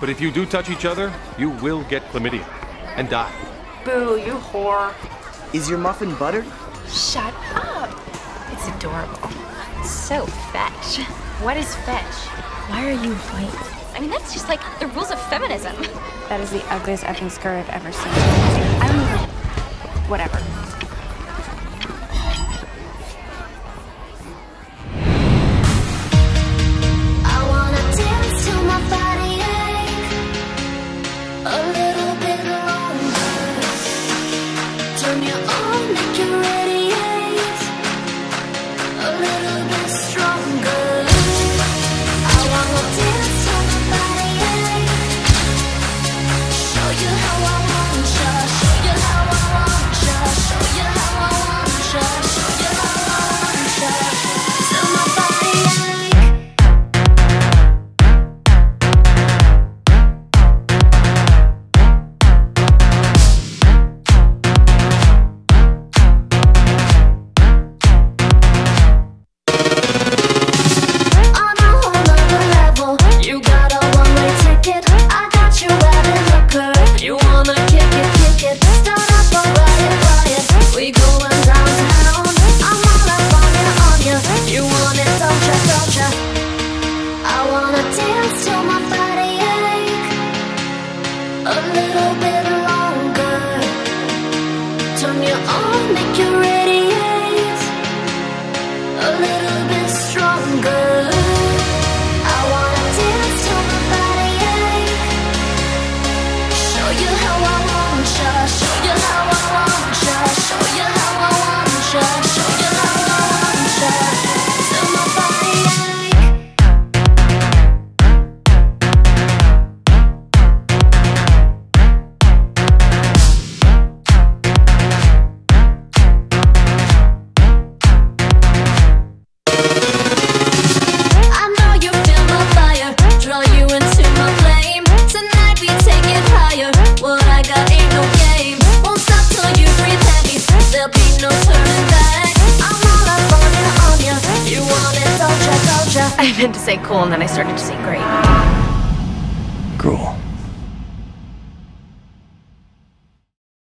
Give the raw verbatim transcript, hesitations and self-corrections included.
But if you do touch each other, you will get chlamydia and die. Boo, you whore. Is your muffin buttered? Shut up. It's adorable. So fetch. What is fetch? Why are you white? I mean, that's just like the rules of feminism. That is the ugliest effing skirt I've ever seen. I don't even... Whatever. I wanna dance till my body ache a little bit longer. Turn you on, make you radiate a little bit stronger. I wanna dance till my body ache. Show you how I want ya. Show you how I want ya. Show you how I want ya. Show you how I want ya. Till my body ache. On a whole nother level, you got a one-way ticket. I got you wearing the curve. You wanna kick it, kick it. Start up a riot, riot. We going downtown. I'm all up on ya, on ya. You want it, don't ya, don't ya? I wanna dance till my body ache a little bit longer. Turn you on, make you radiate a little bit stronger. I wanna dance till my body ache. Show you how I want ya. Show you how I want ya. Show you how I want ya. Show you how I want ya. Till my body ache. I know you feel my fire, draw you into my flame. Tonight we take it higher. What I got ain't no game. Won't stop till you breathe heavy. There'll be no turning back. I'm all up on ya, on ya. You want it, don't ya, don't ya? I meant to say cool and then I started to say great. Cool.